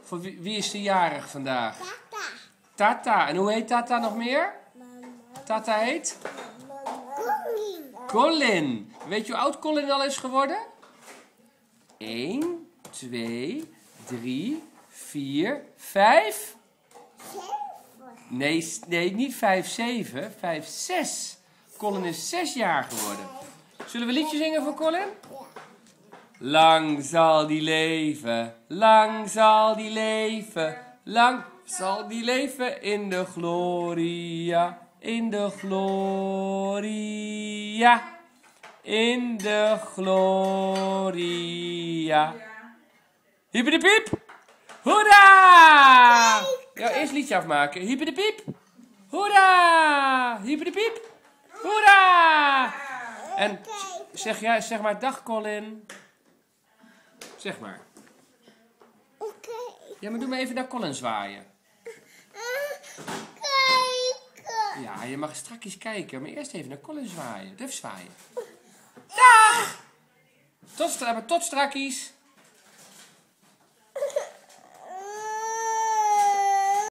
Voor wie is de jarig vandaag? Tata. Tata. En hoe heet Tata nog meer? Mama. Tata heet? Colin. Colin. Weet je hoe oud Colin al is geworden? 1, 2, 3, 4, 5. Nee, niet 5, 7. 5, 6. Colin is 6 jaar geworden. Zullen we een liedje zingen voor Colin? Ja. Lang zal die leven, lang zal die leven, lang zal die leven in de gloria, in de gloria, in de gloria. Hippiedepiep, hoera! Ja, eerst liedje afmaken. Hippiedepiep, hoera! Hippiedepiep, hoera! En zeg maar dag Colin. Zeg maar. Oké. Ja, maar doe maar even naar Colin zwaaien. Kijken. Ja, je mag strakjes kijken, maar eerst even naar Colin zwaaien. Even zwaaien. Dag! Tot strakjes.